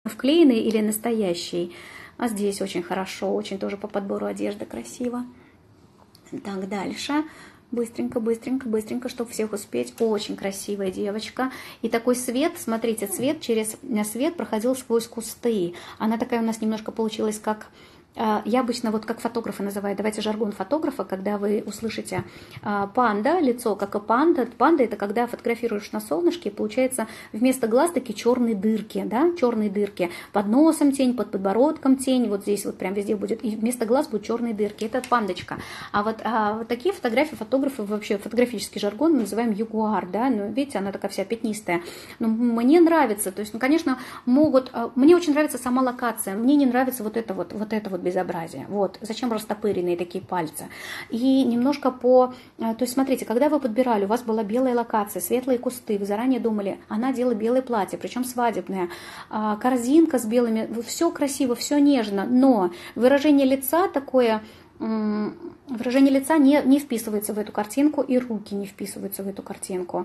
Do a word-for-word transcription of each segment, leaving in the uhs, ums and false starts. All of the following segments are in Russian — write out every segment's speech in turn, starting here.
вклеенный или настоящий. А здесь очень хорошо, очень тоже по подбору одежды красиво. Так, дальше. Быстренько, быстренько, быстренько, чтобы всех успеть. Очень красивая девочка. И такой свет, смотрите, цвет через свет проходил сквозь кусты. Она такая у нас немножко получилась как... Я обычно, вот как фотографы называю, давайте жаргон фотографа, когда вы услышите панда, лицо как и панда. Панда — это когда фотографируешь на солнышке, получается вместо глаз такие черные дырки, да, черные дырки. Под носом тень, под подбородком тень, вот здесь вот прям везде будет, и вместо глаз будут черные дырки. Это пандочка. А вот, а вот такие фотографии фотографы, вообще фотографический жаргон мы называем ягуар, да, ну, видите, она такая вся пятнистая. Но мне нравится, то есть, ну, конечно, могут, мне очень нравится сама локация, мне не нравится вот это вот, вот это вот безобразие. Вот. Зачем растопыренные такие пальцы? И немножко по... То есть, смотрите, когда вы подбирали, у вас была белая локация, светлые кусты, вы заранее думали, она делает белое платье, причем свадебное, корзинка с белыми, все красиво, все нежно, но выражение лица такое... Выражение лица не, не вписывается в эту картинку, и руки не вписываются в эту картинку.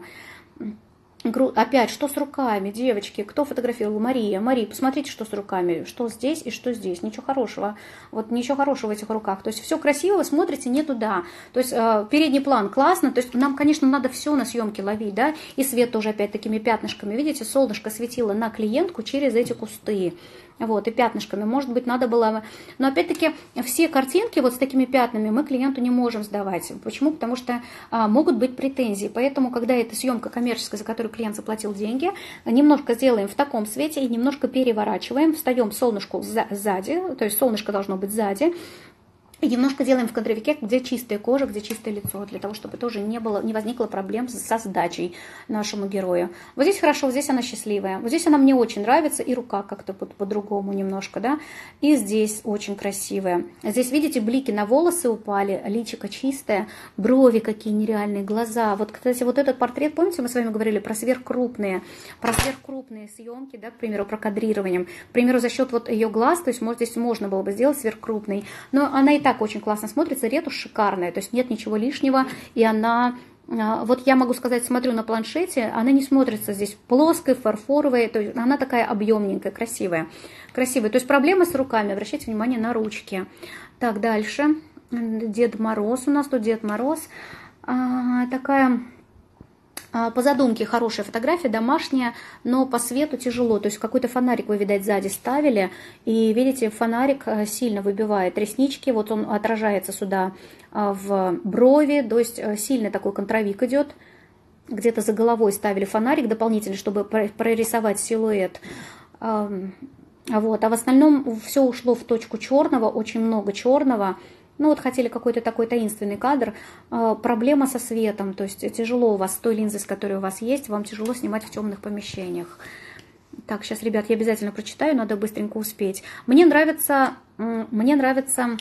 Опять, что с руками, девочки? Кто фотографировал? Мария. Мария, посмотрите, что с руками. Что здесь и что здесь. Ничего хорошего. Вот ничего хорошего в этих руках. То есть все красиво, вы смотрите, не туда. То есть э, передний план классно. То есть нам, конечно, надо все на съемке ловить, да. И свет тоже опять такими пятнышками. Видите, солнышко светило на клиентку через эти кусты. Вот, и пятнышками. Может быть, надо было... Но опять-таки все картинки вот с такими пятнами мы клиенту не можем сдавать. Почему? Потому что а, могут быть претензии. Поэтому, когда это съемка коммерческая, за которую клиент заплатил деньги, немножко сделаем в таком свете и немножко переворачиваем, встаем солнышку сзади, то есть солнышко должно быть сзади, и немножко делаем в кадровике, где чистая кожа, где чистое лицо, для того, чтобы тоже не, было, не возникло проблем со сдачей нашему герою. Вот здесь хорошо, вот здесь она счастливая. Вот здесь она мне очень нравится, и рука как-то по-другому немножко, да. И здесь очень красивая. Здесь, видите, блики на волосы упали, личико чистое, брови какие нереальные, глаза. Вот, кстати, вот этот портрет, помните, мы с вами говорили про сверхкрупные, про сверхкрупные съемки, да, к примеру, про кадрирование. К примеру, за счет вот ее глаз, то есть может, здесь можно было бы сделать сверхкрупный, но она и так очень классно смотрится, ретушь шикарная, то есть нет ничего лишнего, и она, вот я могу сказать, смотрю на планшете, она не смотрится здесь плоской, фарфоровой, то есть она такая объемненькая, красивая, красивая. То есть проблема с руками, обращайте внимание на ручки. Так, дальше, Дед Мороз у нас, тут Дед Мороз, а, такая... По задумке хорошая фотография, домашняя, но по свету тяжело. То есть какой-то фонарик вы, видать, сзади ставили. И видите, фонарик сильно выбивает реснички. Вот он отражается сюда в брови. То есть сильный такой контровик идет. Где-то за головой ставили фонарик дополнительно, чтобы прорисовать силуэт. Вот. А в остальном все ушло в точку черного, очень много черного. Ну вот хотели какой-то такой таинственный кадр. Проблема со светом, то есть тяжело у вас с той линзой, с которой у вас есть, вам тяжело снимать в темных помещениях. Так, сейчас, ребят, я обязательно прочитаю, надо быстренько успеть. Мне нравится, мне нравится,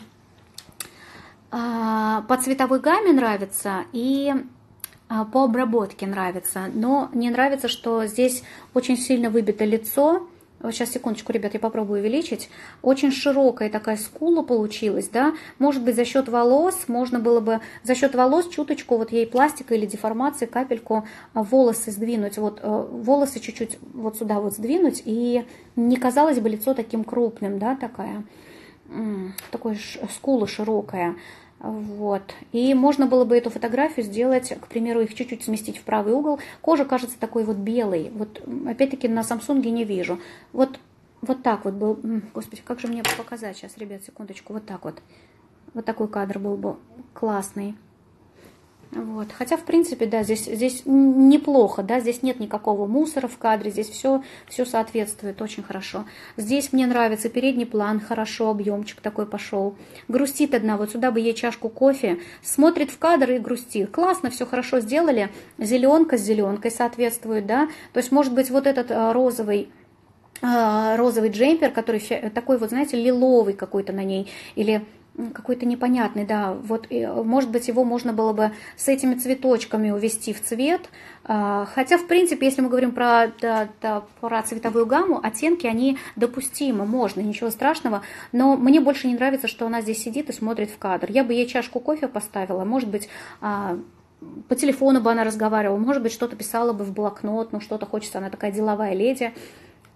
по цветовой гамме нравится и по обработке нравится, но не нравится, что здесь очень сильно выбито лицо. Сейчас, секундочку, ребят, я попробую увеличить. Очень широкая такая скула получилась, да. Может быть, за счет волос, можно было бы за счет волос чуточку, вот ей пластика или деформации, капельку волосы сдвинуть. Вот волосы чуть-чуть вот сюда вот сдвинуть, и не казалось бы лицо таким крупным, да, такая. Такая скула широкая. Вот. И можно было бы эту фотографию сделать, к примеру, их чуть-чуть сместить в правый угол. Кожа кажется такой вот белой. Вот опять-таки на Самсунге не вижу. Вот, вот так вот был. Господи, как же мне показать сейчас, ребят, секундочку. Вот так вот. Вот такой кадр был бы классный. Вот. Хотя, в принципе, да, здесь, здесь неплохо, да, здесь нет никакого мусора в кадре, здесь все, все соответствует очень хорошо. Здесь мне нравится передний план, хорошо, объемчик такой пошел. Грустит одна, вот сюда бы ей чашку кофе, смотрит в кадр и грустит. Классно, все хорошо сделали, зеленка с зеленкой соответствует, да, то есть, может быть, вот этот розовый, розовый джемпер, который такой вот, знаете, лиловый какой-то на ней, или... какой-то непонятный, да, вот, может быть, его можно было бы с этими цветочками увести в цвет, хотя, в принципе, если мы говорим про, да, да, про цветовую гамму, оттенки, они допустимы, можно, ничего страшного, но мне больше не нравится, что она здесь сидит и смотрит в кадр. Я бы ей чашку кофе поставила, может быть, по телефону бы она разговаривала, может быть, что-то писала бы в блокнот, ну, что-то хочется, она такая деловая леди.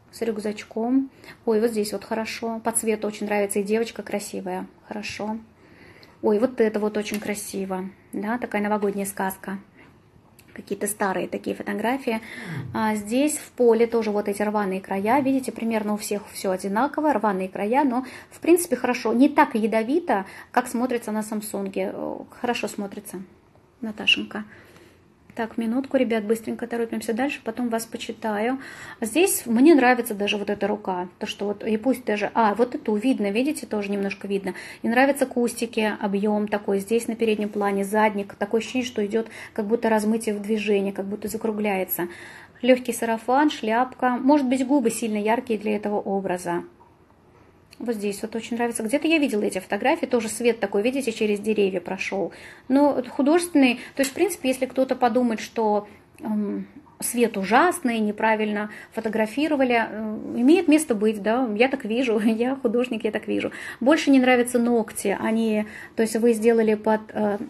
с рюкзачком. Ой, вот здесь вот хорошо. По цвету очень нравится. И девочка красивая. Хорошо. Ой, вот это вот очень красиво. Да, такая новогодняя сказка. Какие-то старые такие фотографии. А здесь в поле тоже вот эти рваные края. Видите, примерно у всех все одинаково. Рваные края, но в принципе хорошо. Не так ядовито, как смотрится на Самсунге. Хорошо смотрится, Наташенька. Так, минутку, ребят, быстренько торопимся дальше, потом вас почитаю. Здесь мне нравится даже вот эта рука, то, что вот, и пусть даже, а, вот эту видно, видите, тоже немножко видно. И нравятся кустики, объем такой, здесь на переднем плане, задник, такое ощущение, что идет как будто размытие в движении, как будто закругляется. Легкий сарафан, шляпка, может быть, губы сильно яркие для этого образа. Вот здесь вот очень нравится. Где-то я видела эти фотографии, тоже свет такой, видите, через деревья прошел. Но художественный, то есть, в принципе, если кто-то подумает, что эм, свет ужасный, неправильно фотографировали, э, имеет место быть, да, я так вижу, я художник, я так вижу. Больше не нравятся ногти, они, то есть вы сделали под... Э,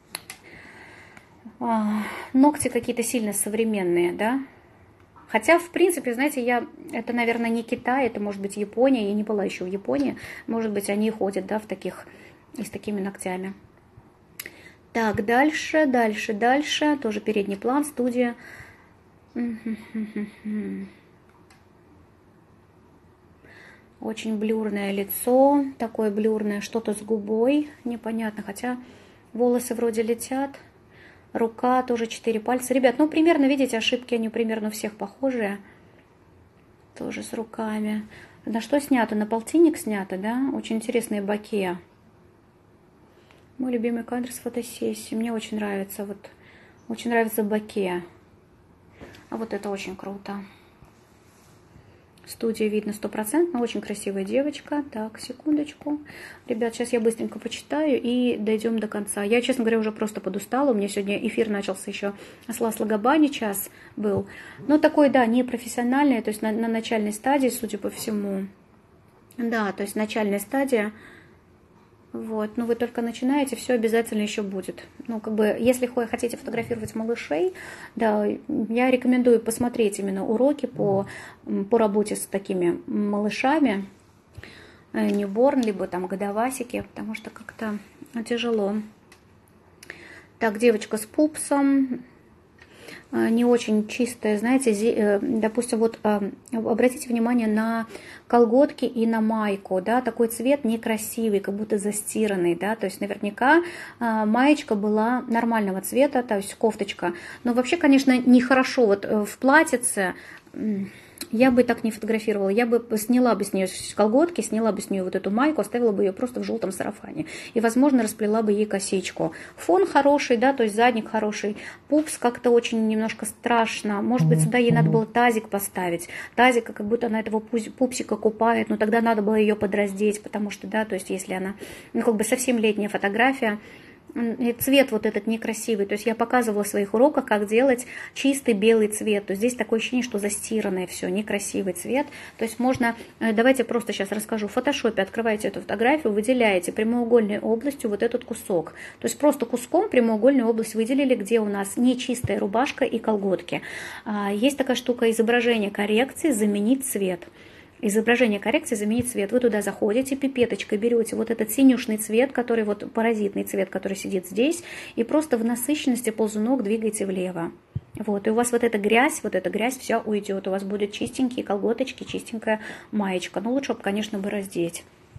э, ногти какие-то сильно современные, да. Хотя, в принципе, знаете, я, это, наверное, не Китай, это, может быть, Япония. Я не была еще в Японии. Может быть, они ходят, да, в таких, и с такими ногтями. Так, дальше, дальше, дальше. Тоже передний план, студия. Очень блюрное лицо. Такое блюрное, что-то с губой. Непонятно, хотя волосы вроде летят. Рука, тоже четыре пальца. Ребят, ну, примерно, видите, ошибки, они примерно у всех похожие. Тоже с руками. На что снято? На полтинник снято, да? Очень интересные боки. Мой любимый кадр с фотосессии. Мне очень нравится, вот, очень нравится боки. А вот это очень круто. Студия видно стопроцентно, очень красивая девочка. Так, секундочку. Ребят, сейчас я быстренько почитаю и дойдем до конца. Я, честно говоря, уже просто подустала. У меня сегодня эфир начался еще с Ласло Габани, час был. Но такой, да, непрофессиональный, то есть на, на начальной стадии, судя по всему. Да, то есть начальная стадия. Вот, ну вы только начинаете, все обязательно еще будет. Ну, как бы, если хотите фотографировать малышей, да, я рекомендую посмотреть именно уроки по, по работе с такими малышами, ньюборн, либо там годовасики, потому что как-то тяжело. Так, девочка с пупсом. Не очень чистая, знаете, допустим, вот обратите внимание на колготки и на майку, да, такой цвет некрасивый, как будто застиранный, да, то есть наверняка маечка была нормального цвета, то есть кофточка, но вообще, конечно, нехорошо вот в платьице. Я бы так не фотографировала, я бы сняла бы с нее колготки, сняла бы с нее вот эту майку, оставила бы ее просто в желтом сарафане. И, возможно, расплела бы ей косичку. Фон хороший, да, то есть задник хороший. Пупс как-то очень немножко страшно. Может быть, сюда ей надо было тазик поставить. Тазик, как будто она этого пупсика купает, но тогда надо было ее подраздеть, потому что, да, то есть если она, ну, как бы совсем летняя фотография, и цвет вот этот некрасивый. То есть я показывала в своих уроках, как делать чистый белый цвет. То есть здесь такое ощущение, что застиранное все, некрасивый цвет. То есть можно, давайте просто сейчас расскажу. В фотошопе открываете эту фотографию, выделяете прямоугольной областью вот этот кусок. То есть просто куском прямоугольную область выделили, где у нас не чистая рубашка и колготки. Есть такая штука изображение коррекции, заменить цвет. Изображение коррекции, заменить цвет. Вы туда заходите, пипеточкой берете вот этот синюшный цвет, который вот паразитный цвет, который сидит здесь, и просто в насыщенности ползунок двигаете влево. Вот, и у вас вот эта грязь, вот эта грязь вся уйдет. У вас будут чистенькие колготочки, чистенькая маечка. Ну, лучше бы, конечно, бы раздеть.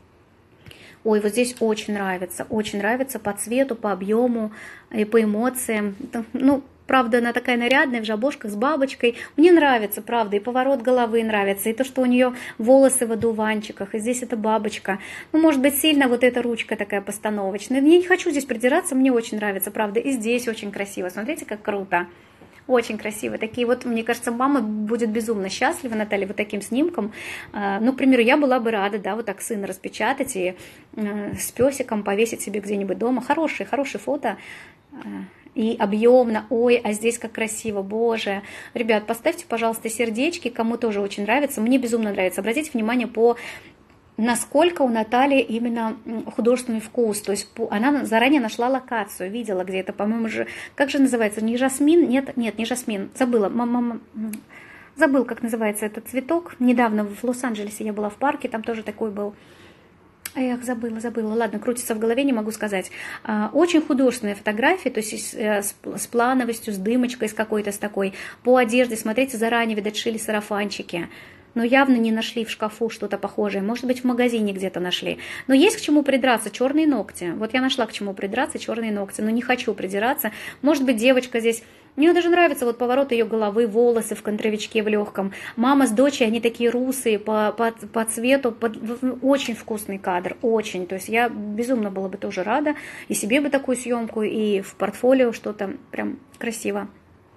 Ой, вот здесь очень нравится, очень нравится по цвету, по объему и по эмоциям. Ну, правда, она такая нарядная, в жабошках с бабочкой. Мне нравится, правда, и поворот головы нравится, и то, что у нее волосы в одуванчиках, и здесь эта бабочка. Ну, может быть, сильно вот эта ручка такая постановочная. Я не хочу здесь придираться, мне очень нравится, правда. И здесь очень красиво. Смотрите, как круто. Очень красиво. Такие вот, мне кажется, мама будет безумно счастлива, Наталья, вот таким снимком. Ну, к примеру, я была бы рада, да, вот так сына распечатать и с песиком повесить себе где-нибудь дома. Хорошие, хорошие фото. И объемно, ой, а здесь как красиво, боже. Ребят, поставьте, пожалуйста, сердечки, кому тоже очень нравится. Мне безумно нравится. Обратите внимание, по насколько у Натальи именно художественный вкус. То есть она заранее нашла локацию, видела где-то, по-моему, же, как же называется, не жасмин? Нет, нет, не жасмин, забыла. Мама, Забыл, как называется этот цветок. Недавно в Лос-Анджелесе я была в парке, там тоже такой был. Эх, забыла, забыла. Ладно, крутится в голове, не могу сказать. Очень художественная фотография, то есть с плановостью, с дымочкой, с какой-то, с такой. По одежде, смотрите, заранее, видать, шили сарафанчики. Но явно не нашли в шкафу что-то похожее. Может быть, в магазине где-то нашли. Но есть к чему придраться. Черные ногти. Вот я нашла к чему придраться, черные ногти. Но не хочу придираться. Может быть, девочка здесь... Мне даже нравится вот поворот ее головы, волосы в контровичке в легком. Мама с дочей, они такие русые по, по, по цвету. По... Очень вкусный кадр, очень. То есть я безумно была бы тоже рада. И себе бы такую съемку, и в портфолио что-то прям красиво.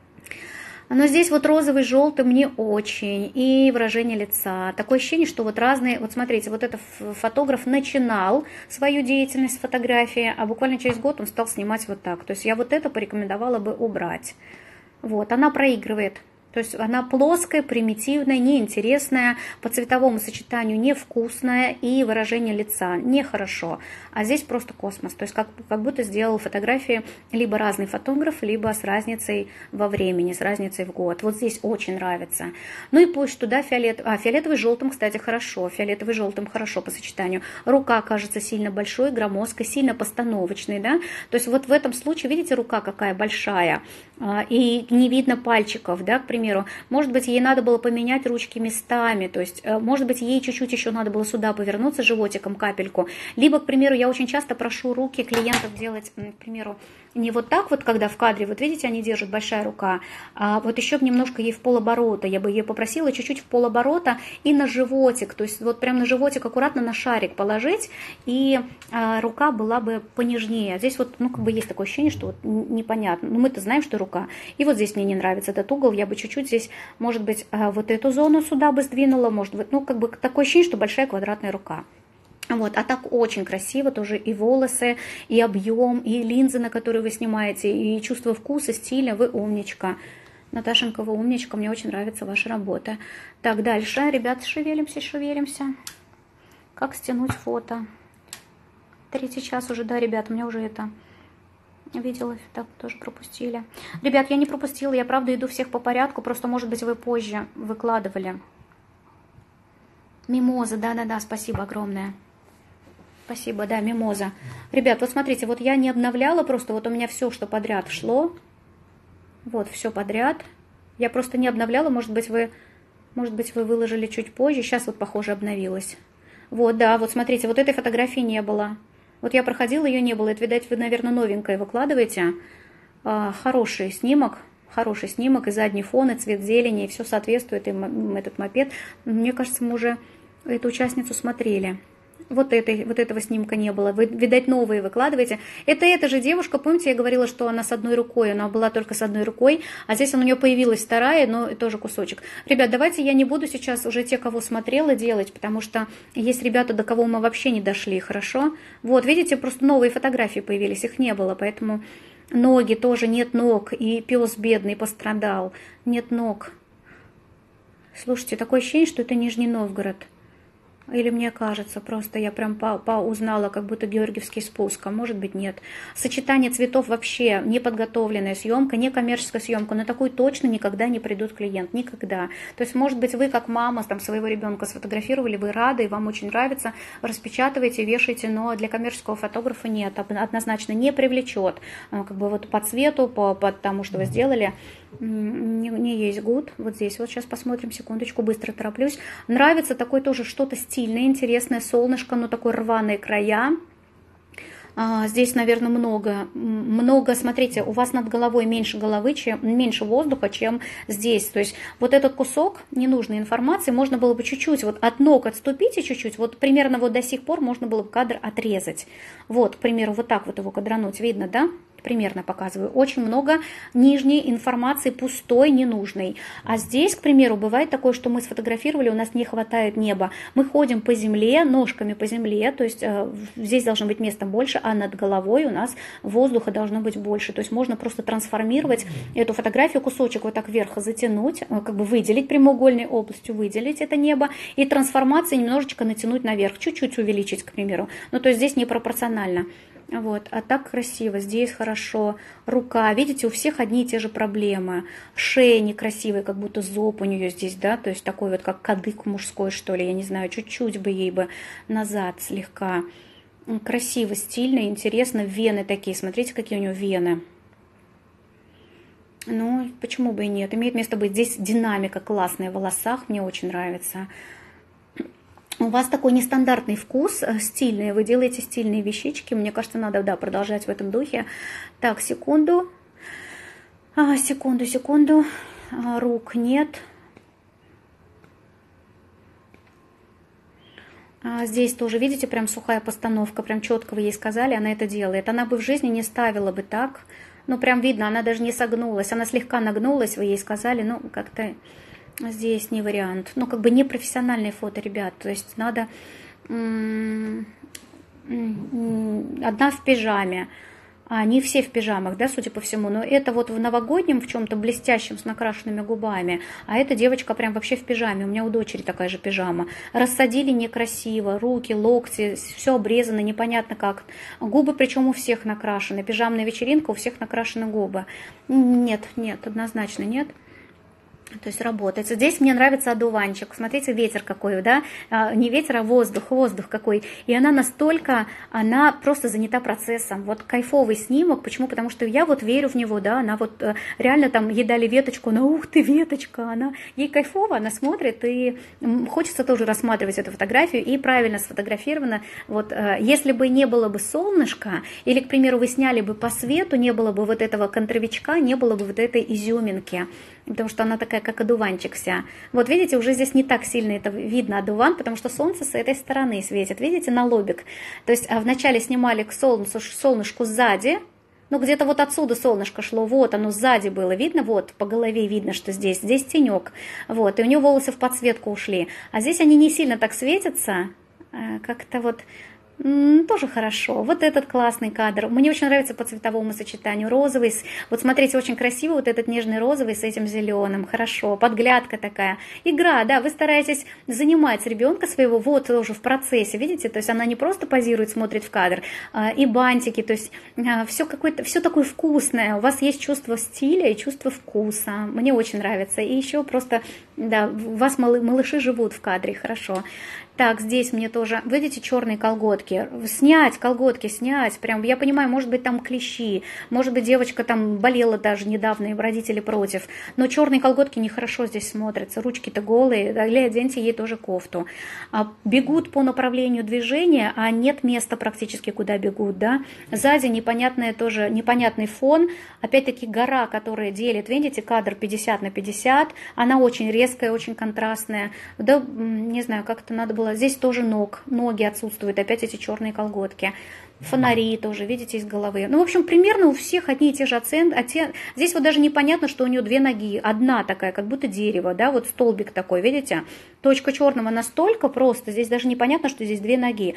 Но здесь вот розовый, желтый мне очень, и выражение лица. Такое ощущение, что вот разные... Вот смотрите, вот этот фотограф начинал свою деятельность фотографии, а буквально через год он стал снимать вот так. То есть я вот это порекомендовала бы убрать. Вот, она проигрывает. То есть она плоская, примитивная, неинтересная, по цветовому сочетанию невкусная и выражение лица нехорошо. А здесь просто космос. То есть как, как будто сделал фотографии либо разный фотограф, либо с разницей во времени, с разницей в год. Вот здесь очень нравится. Ну и пусть туда фиолет... А, фиолетовый с желтым, кстати, хорошо. Фиолетовый с желтым хорошо по сочетанию. Рука кажется сильно большой, громоздкой, сильно постановочной. Да? То есть вот в этом случае, видите, рука какая большая. И не видно пальчиков, да, к примеру. Может быть, ей надо было поменять ручки местами, то есть, может быть, ей чуть-чуть еще надо было сюда повернуться животиком капельку. Либо, к примеру, я очень часто прошу руки клиентов делать, к примеру, не вот так вот, когда в кадре, вот видите, они держат, большая рука, а вот еще немножко ей в полоборота. Я бы ее попросила чуть-чуть в полоборота и на животик, то есть вот прям на животик аккуратно на шарик положить, и а, рука была бы понежнее. Здесь вот, ну, как бы есть такое ощущение, что вот непонятно. Но мы-то знаем, что рука. И вот здесь мне не нравится этот угол, я бы чуть-чуть здесь, может быть, а, вот эту зону сюда бы сдвинула, может быть, ну, как бы такое ощущение, что большая квадратная рука. Вот, а так очень красиво тоже и волосы, и объем, и линзы, на которые вы снимаете, и чувство вкуса, стиля. Вы умничка. Наташенька, вы умничка, мне очень нравится ваша работа. Так, дальше, ребята, шевелимся, шевелимся. Как стянуть фото? Третий час уже, да, ребят, мне уже это... Видела, так тоже пропустили. Ребят, я не пропустила, я правда иду всех по порядку, просто, может быть, вы позже выкладывали. Мимоза, да-да-да, спасибо огромное. Спасибо, да, мимоза. Ребят, вот смотрите, вот я не обновляла просто, вот у меня все, что подряд шло. Вот, все подряд. Я просто не обновляла, может быть, вы, может быть, вы выложили чуть позже. Сейчас вот, похоже, обновилось. Вот, да, вот смотрите, вот этой фотографии не было. Вот я проходила, ее не было. Это, видать, вы, наверное, новенькое выкладываете. А, хороший снимок, хороший снимок, и задний фон, и цвет зелени, и все соответствует, и этот мопед. Мне кажется, мы уже эту участницу смотрели. Вот, этой, вот этого снимка не было. Вы, видать, новые выкладываете. Это эта же девушка, помните, я говорила, что она с одной рукой, она была только с одной рукой, а здесь у нее появилась вторая, но тоже кусочек. Ребят, давайте я не буду сейчас уже те, кого смотрела, делать, потому что есть ребята, до кого мы вообще не дошли, хорошо? Вот, видите, просто новые фотографии появились, их не было, поэтому ноги тоже, нет ног, и пес бедный пострадал, нет ног. Слушайте, такое ощущение, что это Нижний Новгород. Или мне кажется, просто я прям по, по узнала, как будто Георгиевский спуск, а может быть нет. Сочетание цветов вообще неподготовленная съемка, не коммерческая съемка, на такую точно никогда не придут клиент, никогда. То есть, может быть, вы как мама там, своего ребенка сфотографировали, вы рады, и вам очень нравится, распечатываете, вешаете, но для коммерческого фотографа нет, однозначно не привлечет. Как бы вот по цвету, по, по тому, что вы сделали, не, не есть гуд. Вот здесь вот сейчас посмотрим, секундочку, быстро тороплюсь. Нравится такой тоже что-то стильное, интересное, солнышко, но такой рваные края. А, здесь, наверное, много, много, смотрите, у вас над головой меньше головы, чем, меньше воздуха, чем здесь. То есть вот этот кусок ненужной информации можно было бы чуть-чуть вот от ног отступить и чуть-чуть, вот примерно вот до сих пор можно было бы кадр отрезать. Вот, к примеру, вот так вот его кадрануть, видно, да? Примерно показываю. Очень много нижней информации, пустой, ненужной. А здесь, к примеру, бывает такое, что мы сфотографировали, у нас не хватает неба. Мы ходим по земле, ножками по земле, то есть э, здесь должно быть места больше, а над головой у нас воздуха должно быть больше. То есть можно просто трансформировать эту фотографию, кусочек вот так вверх затянуть, как бы выделить прямоугольной областью, выделить это небо, и трансформации немножечко натянуть наверх, чуть-чуть увеличить, к примеру. Ну, то есть здесь непропорционально. Вот, а так красиво, здесь хорошо, рука, видите, у всех одни и те же проблемы, шея некрасивая, как будто зоб у нее здесь, да, то есть такой вот, как кадык мужской, что ли, я не знаю, чуть-чуть бы ей бы назад слегка, красиво, стильно, интересно, вены такие, смотрите, какие у нее вены. Ну, почему бы и нет, имеет место быть, здесь динамика классная в волосах, мне очень нравится. У вас такой нестандартный вкус, стильный, вы делаете стильные вещички, мне кажется, надо, да, продолжать в этом духе. Так, секунду, а, секунду, секунду, а, рук нет. А, здесь тоже, видите, прям сухая постановка, прям четко вы ей сказали, она это делает. Она бы в жизни не ставила бы так, ну, прям видно, она даже не согнулась, она слегка нагнулась, вы ей сказали, ну, как-то... Здесь не вариант. Ну, как бы не профессиональные фото, ребят. То есть надо... Одна в пижаме. А они все в пижамах, да, судя по всему. Но это вот в новогоднем, в чем-то блестящем, с накрашенными губами. А эта девочка прям вообще в пижаме. У меня у дочери такая же пижама. Рассадили некрасиво. Руки, локти, все обрезано, непонятно как. Губы причем у всех накрашены. Пижамная вечеринка, у всех накрашены губы. Нет, нет, однозначно нет. То есть работает. Здесь мне нравится одуванчик. Смотрите, ветер какой, да? Не ветер, а воздух, воздух какой. И она настолько, она просто занята процессом. Вот кайфовый снимок. Почему? Потому что я вот верю в него, да? Она вот реально там ей дали веточку, она, ух ты, веточка, она, ей кайфово, она смотрит, и хочется тоже рассматривать эту фотографию, и правильно сфотографировано. Вот если бы не было бы солнышка, или, к примеру, вы сняли бы по свету, не было бы вот этого контровичка, не было бы вот этой изюминки. Потому что она такая, как одуванчик вся. Вот видите, уже здесь не так сильно это видно одуван, потому что солнце с этой стороны светит. Видите, на лобик. То есть вначале снимали к солнцу, солнышку сзади, ну где-то вот отсюда солнышко шло, вот оно сзади было, видно, вот по голове видно, что здесь, здесь тенек. Вот, и у нее волосы в подсветку ушли. А здесь они не сильно так светятся, как-то вот... Тоже хорошо. Вот этот классный кадр. Мне очень нравится по цветовому сочетанию. Розовый. Вот смотрите, очень красиво вот этот нежный розовый с этим зеленым. Хорошо. Подглядка такая. Игра, да, вы стараетесь занимать ребенка своего вот тоже в процессе. Видите? То есть она не просто позирует, смотрит в кадр. И бантики. То есть все какое-то, все такое вкусное. У вас есть чувство стиля и чувство вкуса. Мне очень нравится. И еще просто, да, у вас малыши живут в кадре. Хорошо. Так, здесь мне тоже, видите, черные колготки. Снять колготки, снять. Прям, я понимаю, может быть, там клещи. Может быть, девочка там болела даже недавно, и родители против. Но черные колготки нехорошо здесь смотрятся. Ручки-то голые. Или оденьте ей тоже кофту. А бегут по направлению движения, а нет места практически, куда бегут, да. Сзади непонятный тоже, непонятный фон. Опять-таки гора, которая делит, видите, кадр пятьдесят на пятьдесят. Она очень резкая, очень контрастная. Да, не знаю, как-то надо было. Здесь тоже ног, ноги отсутствуют, опять эти черные колготки. Фонари тоже, видите, из головы. Ну, в общем, примерно у всех одни и те же оценки. Здесь вот даже непонятно, что у нее две ноги. Одна такая, как будто дерево, да, вот столбик такой, видите? Точка черного настолько просто, здесь даже непонятно, что здесь две ноги.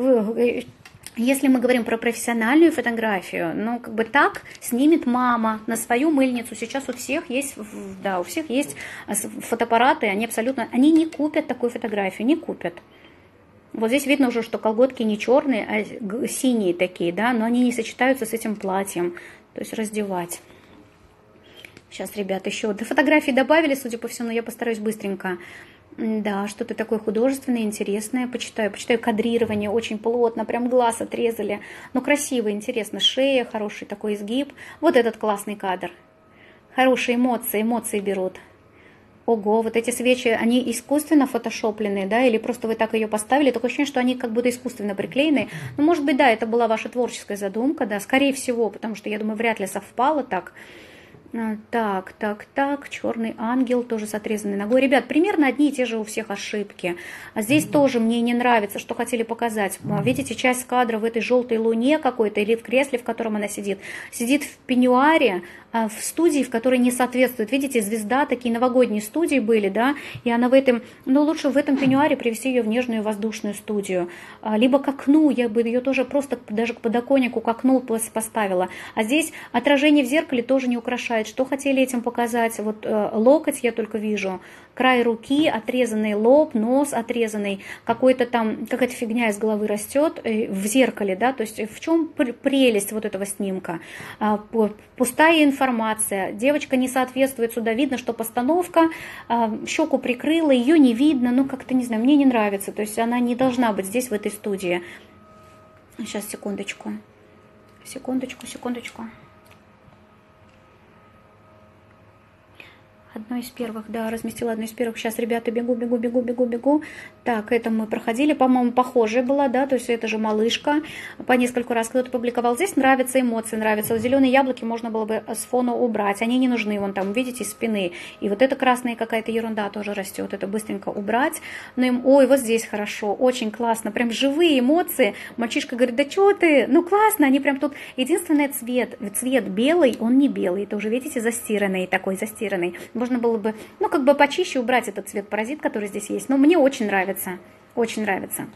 Если мы говорим про профессиональную фотографию, ну, как бы так снимет мама на свою мыльницу. Сейчас у всех есть, да, у всех есть фотоаппараты, они абсолютно, они не купят такую фотографию, не купят. Вот здесь видно уже, что колготки не черные, а синие такие, да, но они не сочетаются с этим платьем, то есть раздевать. Сейчас, ребят, еще до фотографии добавили, судя по всему, но я постараюсь быстренько. Да, что-то такое художественное, интересное. Почитаю, почитаю кадрирование, очень плотно, прям глаз отрезали. Но красиво, интересно, шея, хороший такой изгиб. Вот этот классный кадр. Хорошие эмоции, эмоции берут. Ого, вот эти свечи, они искусственно фотошопленные, да, или просто вы так ее поставили? Такое ощущение, что они как будто искусственно приклеены. Ну, может быть, да, это была ваша творческая задумка, да, скорее всего, потому что, я думаю, вряд ли совпало так. Так, так, так, черный ангел, тоже с отрезанной ногой. Ребят, примерно одни и те же у всех ошибки. А здесь тоже мне не нравится, что хотели показать. Видите, часть кадра в этой желтой луне какой-то, или в кресле, в котором она сидит. Сидит в пеньюаре, в студии, в которой не соответствует. Видите, звезда, такие новогодние студии были, да, и она в этом, ну, лучше в этом пеньюаре привести ее в нежную воздушную студию. Либо к окну, я бы ее тоже просто даже к подоконнику, к окну поставила. А здесь отражение в зеркале тоже не украшает показать, что хотели этим показать. Вот э, локоть я только вижу, край руки, отрезанный лоб, нос отрезанный, какой-то там, какая-то фигня из головы растет э, в зеркале, да, то есть в чем прелесть вот этого снимка? Э, пустая информация, девочка не соответствует сюда, видно, что постановка, э, щеку прикрыла, ее не видно, ну как-то, не знаю, мне не нравится, то есть она не должна быть здесь, в этой студии. Сейчас, секундочку, секундочку, секундочку. Одно из первых, да, разместила одно из первых. Сейчас, ребята, бегу, бегу, бегу, бегу, бегу. Так, это мы проходили, по-моему, похожая была, да, то есть это же малышка. По нескольку раз кто-то публиковал. Здесь нравятся эмоции, нравятся. Зеленые яблоки можно было бы с фона убрать. Они не нужны, вон там, видите, из спины. И вот эта красная какая-то ерунда тоже растет. Это быстренько убрать. Но им, ой, вот здесь хорошо, очень классно. Прям живые эмоции. Мальчишка говорит, да что ты? Ну классно, они прям тут. Единственный цвет, цвет белый, он не белый. Это уже, видите, застиранный такой, застиранный. Можно было бы, ну, как бы почище убрать этот цвет паразит, который здесь есть. Но мне очень нравится, очень нравится.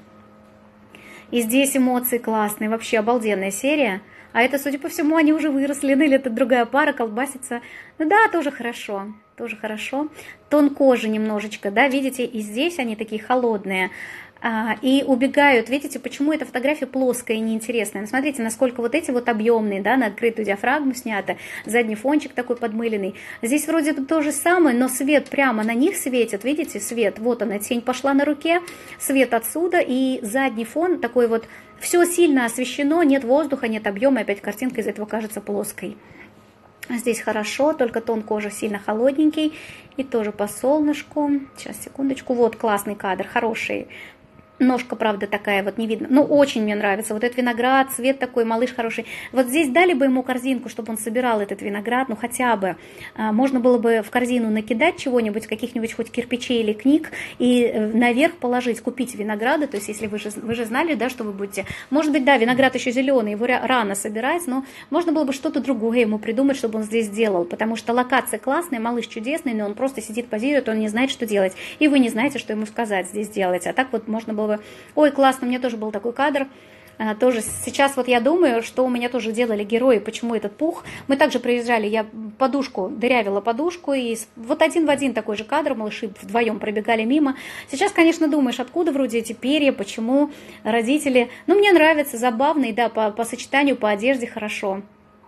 И здесь эмоции классные, вообще обалденная серия. А это, судя по всему, они уже выросли, ну, или это другая пара, колбасится. Ну да, тоже хорошо, тоже хорошо. Тон кожи немножечко, да, видите, и здесь они такие холодные. И убегают, видите, почему эта фотография плоская и неинтересная. Ну, смотрите, насколько вот эти вот объемные, да, на открытую диафрагму снято, задний фончик такой подмыленный. Здесь вроде то же самое, но свет прямо на них светит, видите, свет, вот она, тень пошла на руке, свет отсюда, и задний фон такой вот, все сильно освещено, нет воздуха, нет объема, опять картинка из этого кажется плоской. Здесь хорошо, только тон кожи сильно холодненький, и тоже по солнышку. Сейчас, секундочку, вот классный кадр, хороший. Ножка, правда, такая вот не видно. Ну, очень мне нравится. Вот этот виноград, цвет такой, малыш хороший. Вот здесь дали бы ему корзинку, чтобы он собирал этот виноград, ну, хотя бы. А, можно было бы в корзину накидать чего-нибудь, каких-нибудь хоть кирпичей или книг, и наверх положить, купить винограды. То есть, если вы же, вы же знали, да, что вы будете... Может быть, да, виноград еще зеленый, его рано собирать, но можно было бы что-то другое ему придумать, чтобы он здесь сделал. Потому что локация классная, малыш чудесный, но он просто сидит, позирует, он не знает, что делать. И вы не знаете, что ему сказать здесь делать. А так вот можно было... Ой, классно, у меня тоже был такой кадр. А, тоже сейчас вот я думаю, что у меня тоже делали герои, почему этот пух. Мы также приезжали, я подушку, дырявила подушку, и вот один в один такой же кадр, малыши вдвоем пробегали мимо. Сейчас, конечно, думаешь, откуда вроде эти перья, почему родители... Ну, мне нравится, забавно, и да, по, по сочетанию, по одежде хорошо.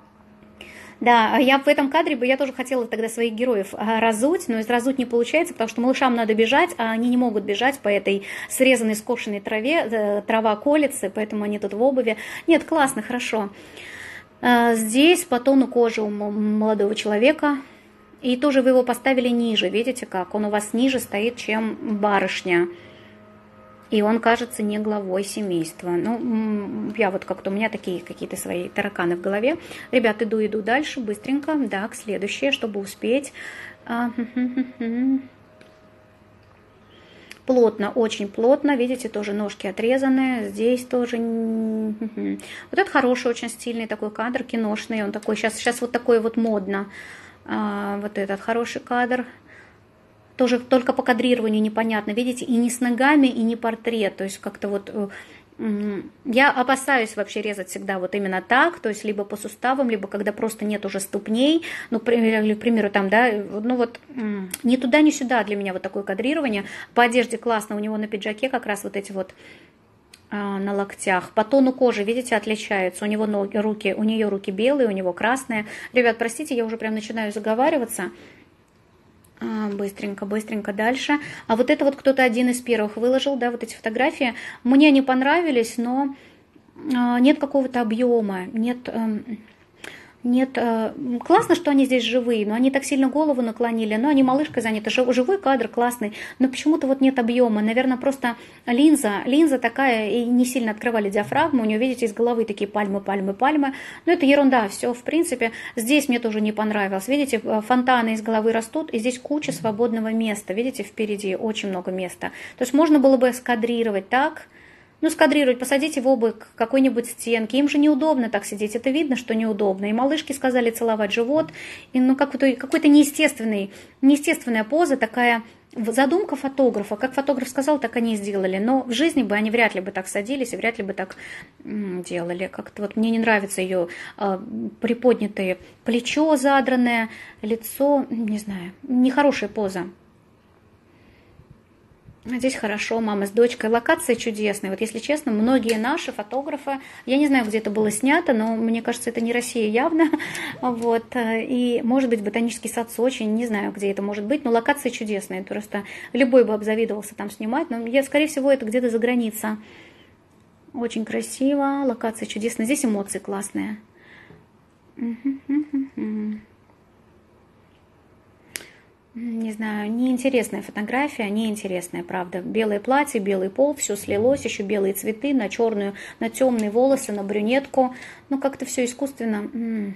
Да, я в этом кадре бы я тоже хотела тогда своих героев разуть, но из разуть не получается, потому что малышам надо бежать, а они не могут бежать по этой срезанной, скошенной траве, трава колется, поэтому они тут в обуви. Нет, классно, хорошо. Здесь по тону кожи у молодого человека, и тоже вы его поставили ниже, видите как? Он у вас ниже стоит, чем барышня. И он кажется не главой семейства. Ну, я вот как-то, у меня такие какие-то свои тараканы в голове. Ребят, иду, иду дальше, быстренько, да, к следующей, чтобы успеть. Плотно, очень плотно, видите, тоже ножки отрезаны, здесь тоже. Вот это хороший, очень стильный такой кадр, киношный, он такой, сейчас, сейчас вот такой вот модно. Вот этот хороший кадр. Тоже только по кадрированию непонятно, видите, и не с ногами, и не портрет, то есть как-то вот, я опасаюсь вообще резать всегда вот именно так, то есть либо по суставам, либо когда просто нет уже ступней, ну, к примеру, там, да, ну вот, ни туда, ни сюда для меня вот такое кадрирование, по одежде классно, у него на пиджаке как раз вот эти вот на локтях, по тону кожи, видите, отличаются, у него ноги, руки, у нее руки белые, у него красные, ребят, простите, я уже прям начинаю заговариваться. Быстренько, быстренько дальше. А вот это вот кто-то один из первых выложил, да, вот эти фотографии. Мне они понравились, но нет какого-то объема, нет... Нет, классно, что они здесь живые, но они так сильно голову наклонили, но они малышкой заняты, живой кадр классный, но почему-то вот нет объема, наверное, просто линза, линза такая, и не сильно открывали диафрагму, у нее, видите, из головы такие пальмы, пальмы, пальмы, но это ерунда, все, в принципе, здесь мне тоже не понравилось, видите, фонтаны из головы растут, и здесь куча свободного места, видите, впереди очень много места, то есть можно было бы скадрировать так, Ну, скадрировать, посадите в оба к какой-нибудь стенке. Им же неудобно так сидеть, это видно, что неудобно. И малышки сказали целовать живот. И, ну, как-то, какой-то неестественный, неестественная поза, такая задумка фотографа. Как фотограф сказал, так они и сделали. Но в жизни бы они вряд ли бы так садились и вряд ли бы так м, делали. Как-то вот мне не нравится ее э, приподнятое плечо задранное, лицо, не знаю, нехорошая поза. Здесь хорошо, мама с дочкой. Локация чудесная. Вот если честно, многие наши фотографы, я не знаю, где это было снято, но мне кажется, это не Россия явно. Вот. И, может быть, ботанический сад Сочи, не знаю, где это может быть, но локация чудесная. Просто любой бы обзавидовался там снимать. Но я, скорее всего, это где-то за граница. Очень красиво, локация чудесная. Здесь эмоции классные. Не знаю, неинтересная фотография, неинтересная, правда. Белое платье, белый пол, все слилось, еще белые цветы на черную, на темные волосы, на брюнетку. Ну, как-то все искусственно.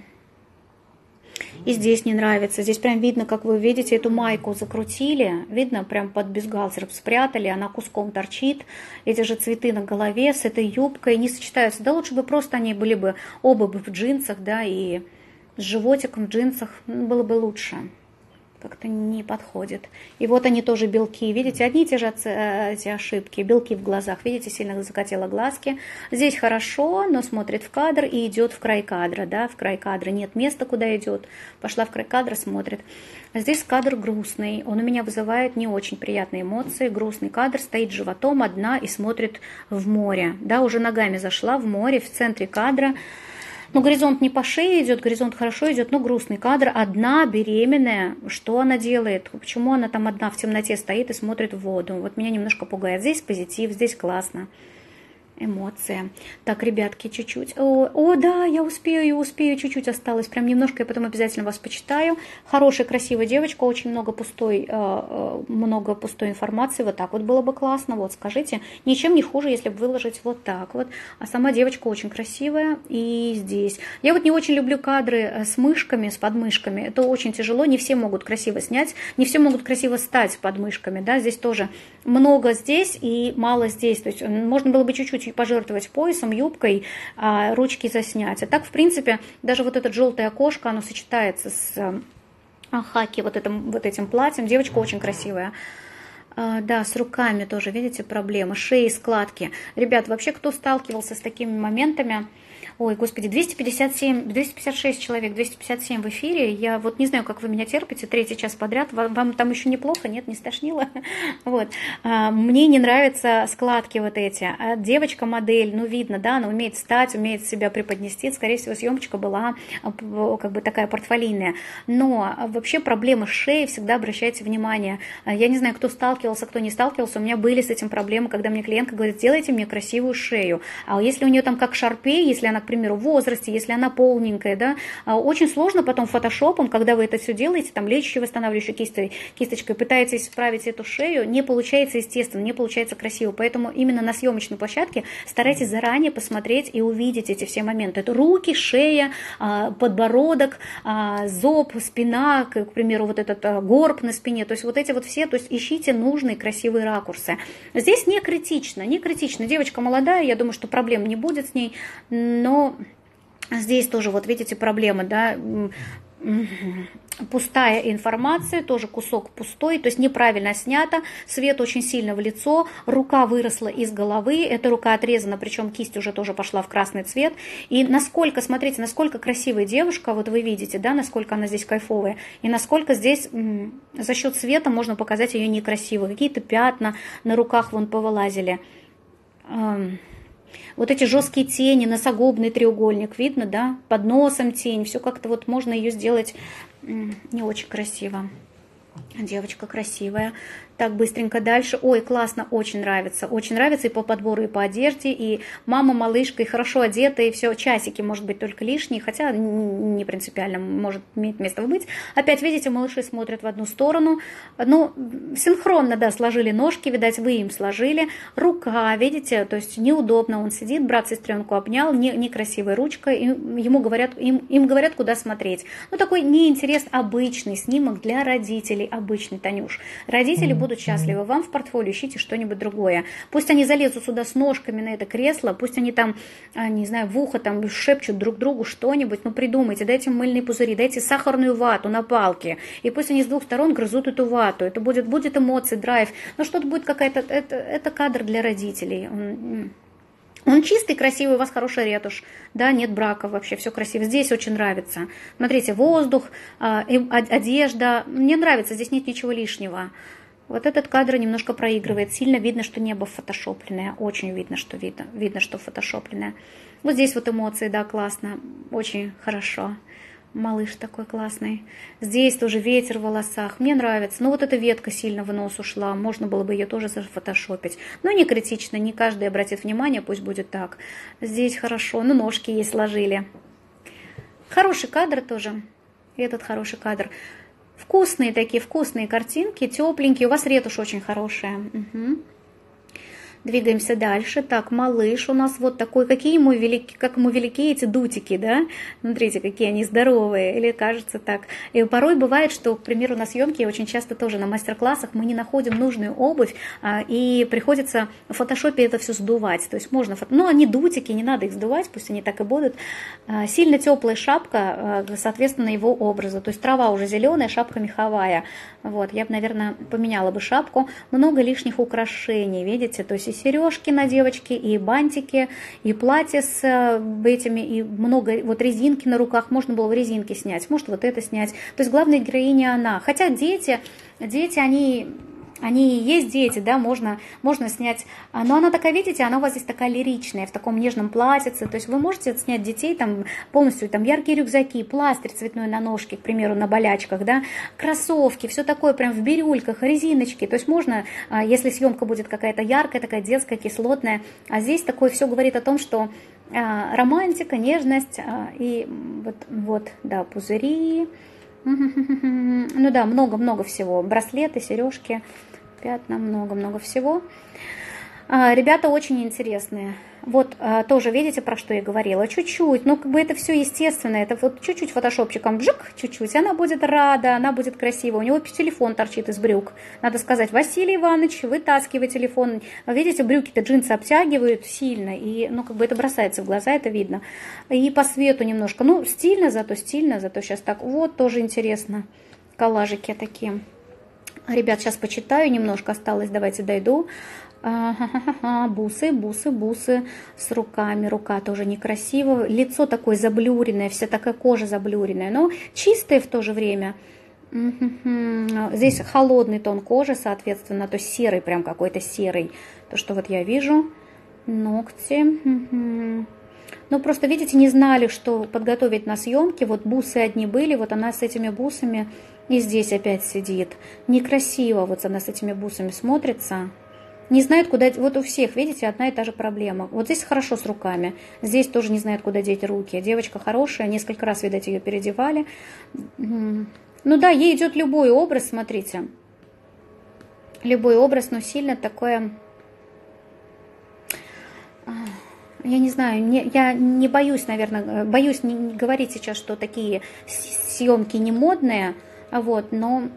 И здесь не нравится. Здесь прям видно, как вы видите, эту майку закрутили. Видно, прям под бюстгальтером спрятали, она куском торчит. Эти же цветы на голове с этой юбкой не сочетаются. Да лучше бы просто они были бы оба бы в джинсах, да, и с животиком в джинсах было бы лучше. Как-то не подходит. И вот они тоже белки. Видите, одни и те же эти ошибки. Белки в глазах. Видите, сильно закатила глазки. Здесь хорошо, но смотрит в кадр и идет в край кадра. Да, в край кадра. Нет места, куда идет. Пошла в край кадра, смотрит. А здесь кадр грустный. Он у меня вызывает не очень приятные эмоции. Грустный кадр. Стоит животом одна и смотрит в море. Да, уже ногами зашла в море, в центре кадра. Ну, горизонт не по шее идет, горизонт хорошо идет, но грустный кадр. Одна беременная, что она делает? Почему она там одна в темноте стоит и смотрит в воду? Вот меня немножко пугает. Здесь позитив, здесь классно. Эмоции. Так, ребятки, чуть-чуть. О, о, да, я успею, я успею, чуть-чуть осталось. Прям немножко, я потом обязательно вас почитаю. Хорошая, красивая девочка, очень много пустой, много пустой информации. Вот так вот было бы классно. Вот, скажите, ничем не хуже, если бы выложить вот так вот. А сама девочка очень красивая. И здесь. Я вот не очень люблю кадры с мышками, с подмышками. Это очень тяжело. Не все могут красиво снять, не все могут красиво стать подмышками. Да? Здесь тоже много здесь и мало здесь. То есть можно было бы чуть-чуть пожертвовать поясом, юбкой, а, ручки заснять. А так, в принципе, даже вот это желтое окошко, оно сочетается с а, хаки, вот этим, вот этим платьем. Девочка очень красивая. А, да, с руками тоже, видите, проблемы. Шеи, складки. Ребят, вообще, кто сталкивался с такими моментами... Ой, господи, двести пятьдесят семь, двести пятьдесят шесть человек, двести пятьдесят семь в эфире. Я вот не знаю, как вы меня терпите, третий час подряд. Вам, вам там еще неплохо, нет, не стошнило? Вот. А, мне не нравятся складки вот эти. А девочка-модель, ну, видно, да, она умеет встать, умеет себя преподнести. Скорее всего, съемочка была как бы такая портфолийная. Но вообще проблемы с шеей, всегда обращайте внимание. Я не знаю, кто сталкивался, кто не сталкивался. У меня были с этим проблемы, когда мне клиентка говорит, сделайте мне красивую шею. А если у нее там как шарпей, если она, к примеру, в возрасте, если она полненькая, да, очень сложно потом фотошопом, когда вы это все делаете, там лечащей, восстанавливающей кисточкой, кисточкой пытаетесь исправить эту шею, не получается естественно, не получается красиво. Поэтому именно на съемочной площадке старайтесь заранее посмотреть и увидеть эти все моменты. Это руки, шея, подбородок, зоб, спина, к примеру, вот этот горб на спине. То есть вот эти вот все, то есть ищите нужные красивые ракурсы. Здесь не критично, не критично. Девочка молодая, я думаю, что проблем не будет с ней, но здесь тоже, вот видите, проблемы, да, пустая информация, тоже кусок пустой, то есть неправильно снято, свет очень сильно в лицо, рука выросла из головы, эта рука отрезана, причем кисть уже тоже пошла в красный цвет. И насколько, смотрите, насколько красивая девушка, вот вы видите, да, насколько она здесь кайфовая, и насколько здесь за счет света можно показать ее некрасивой. Какие-то пятна на руках вон повылазили. Вот эти жесткие тени, носогубный треугольник, видно, да, под носом тень, все как-то вот можно ее сделать не очень красиво. Девочка красивая. Так, быстренько дальше. Ой, классно, очень нравится. Очень нравится и по подбору, и по одежде. И мама, малышка, и хорошо одета, и все. Часики, может быть, только лишние, хотя не принципиально, может иметь место быть. Опять, видите, малыши смотрят в одну сторону. Ну, синхронно, да, сложили ножки, видать, вы им сложили. Рука, видите, то есть неудобно он сидит, брат сестренку обнял, не, некрасивая ручка, и ему говорят, им, им говорят, куда смотреть. Ну, такой неинтерес, обычный снимок для родителей, обычный, Танюш. Родители будут будут счастливы. Вам в портфолио ищите что-нибудь другое. Пусть они залезут сюда с ножками на это кресло, пусть они там, не знаю, в ухо там шепчут друг другу что-нибудь, ну придумайте, дайте мыльные пузыри, дайте сахарную вату на палке, и пусть они с двух сторон грызут эту вату. Это будет, будет эмоции, драйв, но что-то будет какая-то, это, это кадр для родителей. Он чистый, красивый, у вас хорошая ретушь, да, нет брака вообще, все красиво. Здесь очень нравится. Смотрите, воздух, одежда, мне нравится, здесь нет ничего лишнего. Вот этот кадр немножко проигрывает, сильно видно, что небо фотошопленное, очень видно, что видно, видно, что фотошопленное. Вот здесь вот эмоции, да, классно, очень хорошо. Малыш такой классный. Здесь тоже ветер в волосах. Мне нравится. Ну вот эта ветка сильно в нос ушла. Можно было бы ее тоже зафотошопить. Но не критично. Не каждый обратит внимание. Пусть будет так. Здесь хорошо. Ну ножки ей сложили. Хороший кадр тоже. И этот хороший кадр. Вкусные такие, вкусные картинки. Тепленькие. У вас ретушь очень хорошая. Угу. Двигаемся дальше. Так, малыш у нас вот такой. Какие ему велики, как ему велики эти дутики, да? Смотрите, какие они здоровые. Или кажется так. И порой бывает, что, к примеру, на съемке, очень часто тоже на мастер-классах мы не находим нужную обувь, и приходится в фотошопе это все сдувать. То есть можно, ну, они дутики, не надо их сдувать, пусть они так и будут. Сильно теплая шапка, соответственно, его образу. То есть трава уже зеленая, шапка меховая. Вот, я бы, наверное, поменяла бы шапку. Много лишних украшений, видите? То есть и сережки на девочке, и бантики, и платье с этими, и много вот резинки на руках. Можно было бы резинки снять, может вот это снять. То есть главная героиня она. Хотя дети, дети, они... Они и есть дети, да, можно, можно снять, но она такая, видите, она у вас здесь такая лиричная, в таком нежном платьице, то есть вы можете снять детей там полностью, там яркие рюкзаки, пластырь цветной на ножке, к примеру, на болячках, да, кроссовки, все такое прям в бирюльках, резиночки, то есть можно, если съемка будет какая-то яркая, такая детская, кислотная, а здесь такое все говорит о том, что романтика, нежность и вот, вот, да, пузыри. Ну да, много-много всего. Браслеты, сережки, пятна, много-много всего. Ребята очень интересные. Вот тоже, видите, про что я говорила? Чуть-чуть, ну как бы это все естественно. Это вот чуть-чуть фотошопчиком, бжик, чуть-чуть. Она будет рада, она будет красива. У него телефон торчит из брюк. Надо сказать: Василий Иванович, вытаскивай телефон. Видите, брюки-то джинсы обтягивают сильно. И, ну как бы это бросается в глаза, это видно. И по свету немножко. Ну стильно, зато стильно, зато сейчас так. Вот, тоже интересно. Коллажики такие. Ребят, сейчас почитаю немножко. Осталось, давайте дойду. Бусы, бусы, бусы с руками. Рука тоже некрасивая. Лицо такое заблюренное, вся такая кожа заблюренная, но чистая в то же время. Здесь холодный тон кожи, соответственно, то есть серый, прям какой-то серый. То, что вот я вижу. Ногти. Ну, просто, видите, не знали, что подготовить на съемке. Вот бусы одни были, вот она с этими бусами и здесь опять сидит. Некрасиво вот она с этими бусами смотрится. Не знают, куда... Вот у всех, видите, одна и та же проблема. Вот здесь хорошо с руками. Здесь тоже не знают, куда деть руки. Девочка хорошая, несколько раз, видать, ее переодевали. Ну да, ей идет любой образ, смотрите. Любой образ, но сильно такое... Я не знаю, не, я не боюсь, наверное, боюсь не, не говорить сейчас, что такие съемки не модные, вот, но...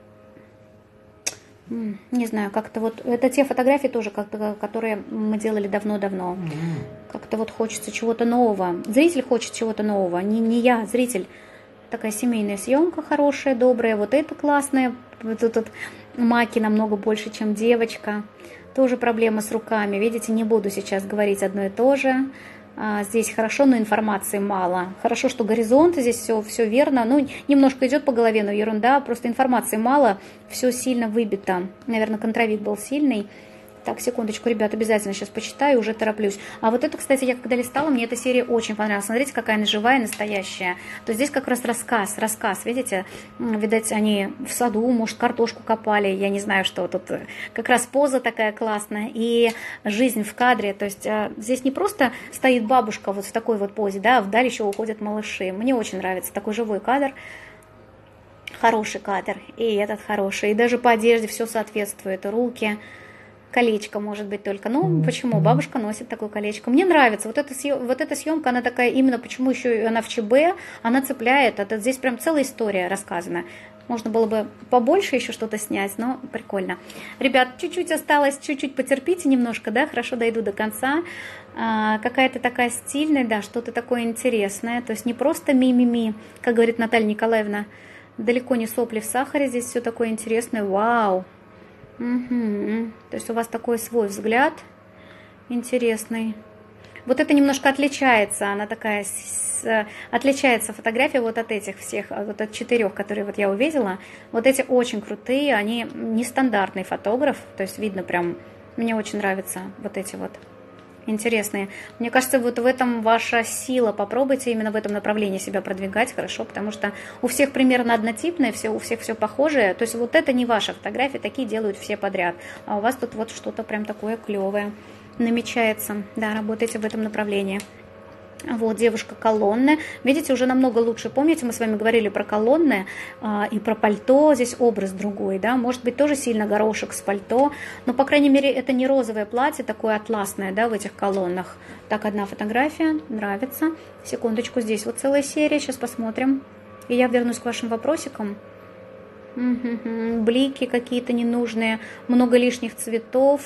Не знаю, как-то вот, это те фотографии тоже, как-то, которые мы делали давно-давно. Mm-hmm. Как-то вот хочется чего-то нового. Зритель хочет чего-то нового, не, не я, зритель. Такая семейная съемка хорошая, добрая, вот это классная. Вот тут, тут маки намного больше, чем девочка. Тоже проблема с руками, видите, не буду сейчас говорить одно и то же. Здесь хорошо, но информации мало. Хорошо, что горизонт, здесь все, все верно. Ну, немножко идет по голове, но ерунда. Просто информации мало, все сильно выбито. Наверное, контровик был сильный. Так, секундочку, ребят, обязательно сейчас почитаю, уже тороплюсь. А вот это, кстати, я когда листала, мне эта серия очень понравилась. Смотрите, какая она живая, настоящая. То здесь как раз рассказ, рассказ, видите? Видать, они в саду, может, картошку копали, я не знаю, что тут. Как раз поза такая классная и жизнь в кадре. То есть здесь не просто стоит бабушка вот в такой вот позе, да, а вдаль еще уходят малыши. Мне очень нравится такой живой кадр. Хороший кадр, и этот хороший. И даже по одежде все соответствует, руки... Колечко может быть только. Ну, почему? Бабушка носит такое колечко. Мне нравится. Вот эта, вот эта съемка, она такая, именно почему еще она в ЧБ, она цепляет. Это, здесь прям целая история рассказана. Можно было бы побольше еще что-то снять, но прикольно. Ребят, чуть-чуть осталось, чуть-чуть потерпите немножко, да, хорошо дойду до конца. А, какая-то такая стильная, да, что-то такое интересное. То есть не просто ми-ми-ми, как говорит Наталья Николаевна, далеко не сопли в сахаре, здесь все такое интересное. Вау! Угу. То есть у вас такой свой взгляд интересный. Вот это немножко отличается, она такая, отличается фотография вот от этих всех, вот от четырех, которые вот я увидела. Вот эти очень крутые, они нестандартный фотограф, то есть видно прям, мне очень нравятся вот эти вот интересные. Мне кажется, вот в этом ваша сила. Попробуйте именно в этом направлении себя продвигать, хорошо, потому что у всех примерно однотипное, все, у всех все похожее. То есть вот это не ваша фотография, такие делают все подряд. А у вас тут вот что-то прям такое клевое намечается. Да, работайте в этом направлении. Вот, девушка колонны. Видите, уже намного лучше. Помните, мы с вами говорили про колонны а, и про пальто. Здесь образ другой, да. Может быть, тоже сильно горошек с пальто. Но, по крайней мере, это не розовое платье, такое атласное, да, в этих колоннах. Так, одна фотография. Нравится. Секундочку, здесь вот целая серия. Сейчас посмотрим. И я вернусь к вашим вопросикам. Угу-гу. Блики какие-то ненужные. Много лишних цветов.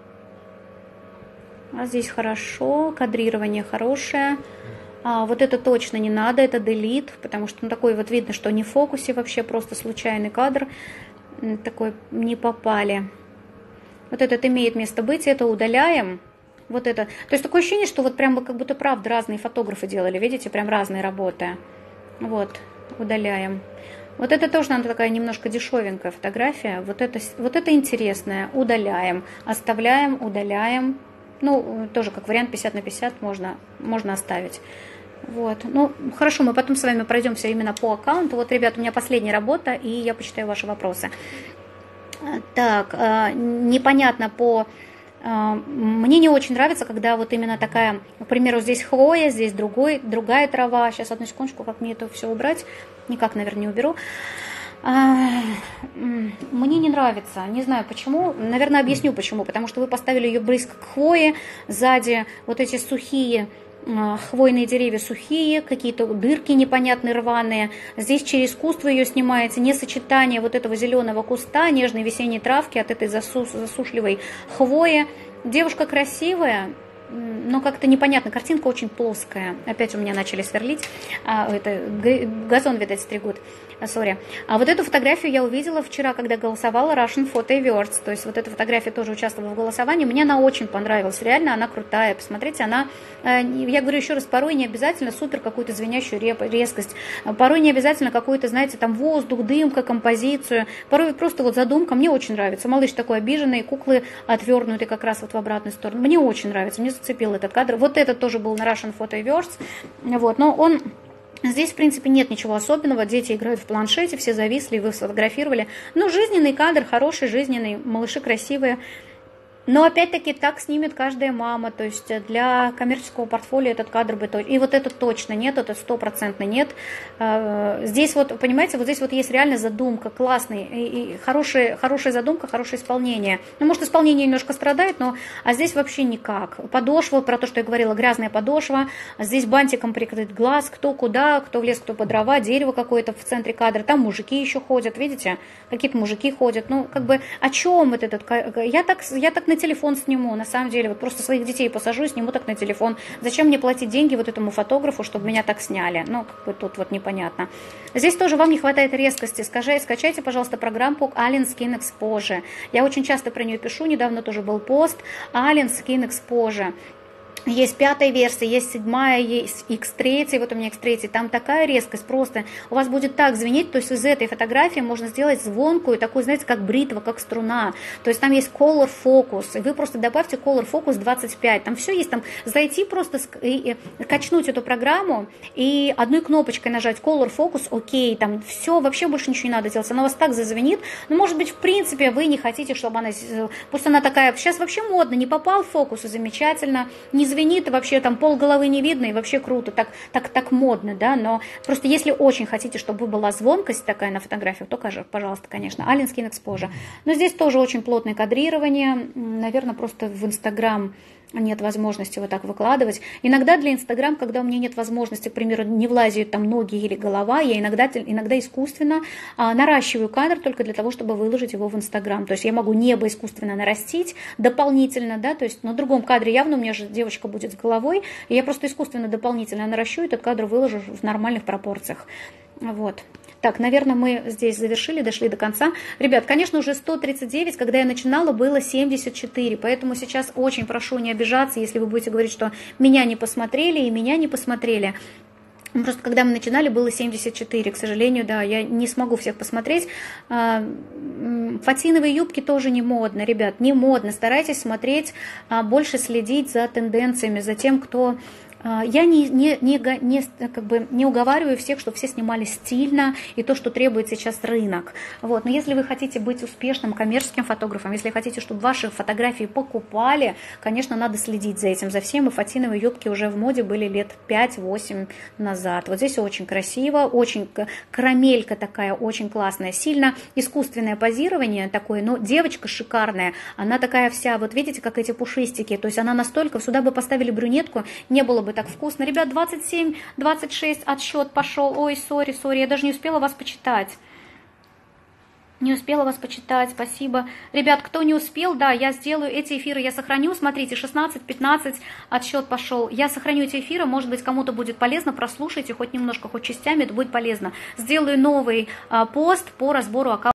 А здесь хорошо, кадрирование хорошее. А вот это точно не надо, это делит, потому что ну, такой вот видно, что не в фокусе вообще, просто случайный кадр. Такой не попали. Вот этот имеет место быть, это удаляем. Вот это. То есть такое ощущение, что вот прям как будто правда разные фотографы делали, видите, прям разные работы. Вот, удаляем. Вот это тоже надо такая немножко дешевенькая фотография. Вот это, вот это интересное. Удаляем, оставляем, удаляем. Ну, тоже как вариант пятьдесят на пятьдесят можно, можно оставить. Вот. Ну, хорошо, мы потом с вами пройдемся именно по аккаунту. Вот, ребят, у меня последняя работа, и я почитаю ваши вопросы. Так, непонятно по... Мне не очень нравится, когда вот именно такая, к примеру, здесь хвоя, здесь другой, другая трава. Сейчас, одну секундочку, как мне это все убрать. Никак, наверное, не уберу. Мне не нравится, не знаю почему, наверное, объясню почему, потому что вы поставили ее близко к хвое, сзади вот эти сухие хвойные деревья сухие, какие-то дырки непонятные, рваные, здесь через куст вы ее снимаете, не сочетание вот этого зеленого куста, нежной весенней травки от этой засус, засушливой хвои. Девушка красивая, но как-то непонятно, картинка очень плоская. Опять у меня начали сверлить, а, это газон, видать, стригут, сори. А вот эту фотографию я увидела вчера, когда голосовала Russian Photo Awards, то есть вот эта фотография тоже участвовала в голосовании, мне она очень понравилась, реально она крутая, посмотрите, она, я говорю еще раз, порой не обязательно супер какую-то звенящую резкость, порой не обязательно какой-то, знаете, там воздух, дымка, композицию, порой просто вот задумка, мне очень нравится, малыш такой обиженный, куклы отвернуты как раз вот в обратную сторону, мне очень нравится, мне зацепил этот кадр. Вот этот тоже был на Russian Photo Awards. Вот, но он... Здесь, в принципе, нет ничего особенного. Дети играют в планшете, все зависли, вы сфотографировали. Ну, жизненный кадр, хороший, жизненный, малыши красивые. Но, опять-таки, так снимет каждая мама. То есть для коммерческого портфолио этот кадр бы точно... И вот это точно нет, это стопроцентно нет. Здесь вот, понимаете, вот здесь вот есть реально задумка, классный, и, и хорошая, хорошая задумка, хорошее исполнение. Ну, может, исполнение немножко страдает, но... А здесь вообще никак. Подошва, про то, что я говорила, грязная подошва. Здесь бантиком прикрыт глаз, кто куда, кто в лес, кто по дрова, дерево какое-то в центре кадра. Там мужики еще ходят, видите? Какие-то мужики ходят. Ну, как бы, о чем вот этот... Я так, я так на телефон сниму, на самом деле, вот просто своих детей посажу и сниму так на телефон. Зачем мне платить деньги вот этому фотографу, чтобы меня так сняли? Ну, как бы тут вот непонятно. Здесь тоже вам не хватает резкости. Скажи, скачайте, пожалуйста, программку Allen Skin Exposure. Я очень часто про нее пишу, недавно тоже был пост. Allen Skin Exposure. Есть пятая версия, есть седьмая, есть икс три, вот у меня икс три, там такая резкость просто, у вас будет так звенеть, то есть из этой фотографии можно сделать звонкую, такую, знаете, как бритва, как струна, то есть там есть Color Focus, и вы просто добавьте Color Focus двадцать пять, там все есть, там зайти просто, и, и, качнуть эту программу и одной кнопочкой нажать Color Focus, окей, там все, вообще больше ничего не надо делать, она у вас так зазвенит, ну, может быть, в принципе, вы не хотите, чтобы она, пусть она такая, сейчас вообще модно, не попал в фокус, и замечательно, не звенит, вообще там пол головы не видно, и вообще круто, так, так, так модно, да, но просто если очень хотите, чтобы была звонкость такая на фотографиях, то, пожалуйста, конечно, Allen Skin Exposure. Но здесь тоже очень плотное кадрирование, наверное, просто в Инстаграм нет возможности вот так выкладывать. Иногда для Инстаграм, когда у меня нет возможности, к примеру, не влазят там ноги или голова, я иногда, иногда искусственно а, наращиваю кадр только для того, чтобы выложить его в Инстаграм. То есть я могу небо искусственно нарастить дополнительно, да, то есть на другом кадре явно у меня же девочка будет с головой, и я просто искусственно дополнительно наращу, этот кадр выложу в нормальных пропорциях. Вот. Так, наверное, мы здесь завершили, дошли до конца. Ребят, конечно, уже сто тридцать девять, когда я начинала, было семьдесят четыре, поэтому сейчас очень прошу не обижаться, если вы будете говорить, что меня не посмотрели и меня не посмотрели. Просто когда мы начинали, было семьдесят четыре, к сожалению, да, я не смогу всех посмотреть. Фатиновые юбки тоже не модно, ребят, не модно. Старайтесь смотреть, больше следить за тенденциями, за тем, кто... Я не, не, не, не, как бы не уговариваю всех, что все снимали стильно и то, что требует сейчас рынок. Вот. Но если вы хотите быть успешным коммерческим фотографом, если хотите, чтобы ваши фотографии покупали, конечно, надо следить за этим, за всем. И фатиновые юбки уже в моде были лет пять-восемь назад. Вот здесь очень красиво, очень карамелька такая, очень классная. Сильно искусственное позирование такое, но девочка шикарная. Она такая вся, вот видите, как эти пушистики. То есть она настолько, сюда бы поставили брюнетку, не было бы так вкусно. Ребят, двадцать семь, двадцать шесть, отсчет пошел. Ой, сори, сори, я даже не успела вас почитать. Не успела вас почитать, спасибо. Ребят, кто не успел, да, я сделаю эти эфиры, я сохраню, смотрите, шестнадцать, пятнадцать, отсчет пошел. Я сохраню эти эфиры, может быть, кому-то будет полезно, прослушайте хоть немножко, хоть частями, это будет полезно. Сделаю новый а, пост по разбору аккаунта.